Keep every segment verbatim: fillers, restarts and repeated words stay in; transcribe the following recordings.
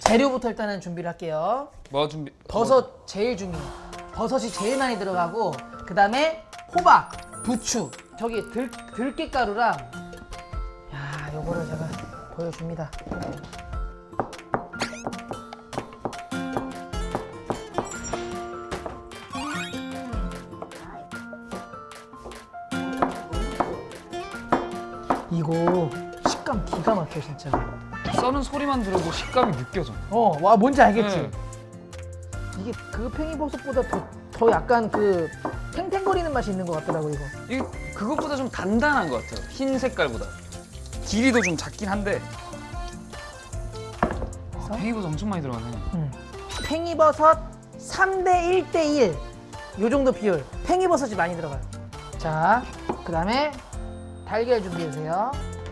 재료부터 일단은 준비를 할게요. 뭐 준비? 버섯 뭐. 제일 중요해. 버섯이 제일 많이 들어가고 그 다음에 호박, 부추, 저기 들, 들깨가루랑 야 요거를 제가 보여줍니다. 이거 식감 기가 막혀 진짜. 써는 소리만 들어도 식감이 느껴져. 어, 와 뭔지 알겠지? 네. 이게 그 팽이버섯보다 더, 더 약간 그 탱탱거리는 맛이 있는 것 같더라고 이거. 이게 그것보다 좀 단단한 것 같아요. 흰 색깔보다. 길이도 좀 작긴 한데. 아, 팽이버섯 엄청 많이 들어가네. 음. 팽이버섯 삼 대 일 대 일 요 정도 비율. 팽이버섯이 많이 들어가요. 자, 그 다음에 달걀 준비해주세요.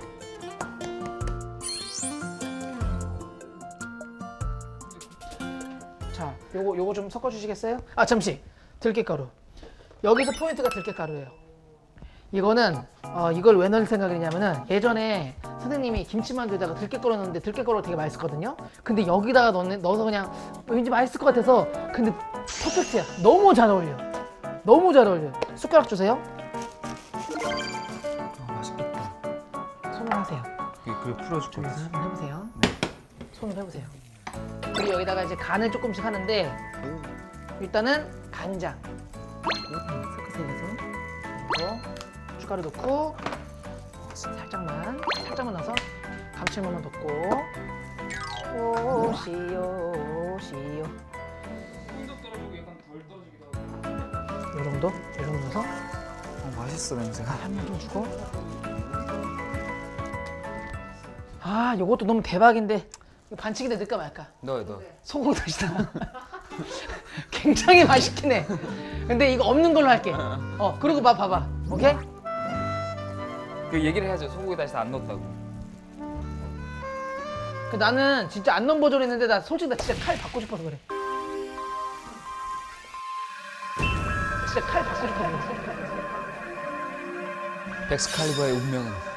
자, 요거 요거 좀 섞어주시겠어요? 아 잠시 들깨가루. 여기서 포인트가 들깨가루예요. 이거는 어, 이걸 왜 넣을 생각이냐면은 예전에 선생님이 김치만두에다가 들깨가루 넣었는데 들깨가루가 되게 맛있었거든요. 근데 여기다가 넣, 넣어서 그냥 왠지 맛있을 것 같아서 근데 퍼펙트야. 너무 잘 어울려. 너무 잘 어울려. 숟가락 주세요. 아, 맛있겠다. 손을 하세요. 이게 그래 풀어줄 거 여기서 같아. 한번 해보세요. 네. 손을 해보세요. 그리고 여기다가 이제 간을 조금씩 하는데 일단은 간장 섞으세요. 그래서 고춧가루 넣고 살짝만 살짝만 넣어서 감칠맛만 넣고 오시오 오시오 이 정도? 이 정도 넣어서 어, 맛있어 냄새가. 한번 좀 주고 아 요것도 너무 대박인데 이거 반칙인데 넣을까 말까? 넣어요 넣어. 소금 다시다. 굉장히 맛있긴 해. 근데 이거 없는 걸로 할게. 어, 그리고 봐, 봐봐. 오케이? 그 얘기를 해야죠. 소고기 다시 안 넣었다고. 그 나는 진짜 안 넣은 버전 했는데 나 솔직히 나 진짜 칼 받고 싶어서 그래. 진짜 칼 받고 싶어서 그래. 엑스칼리버의 운명은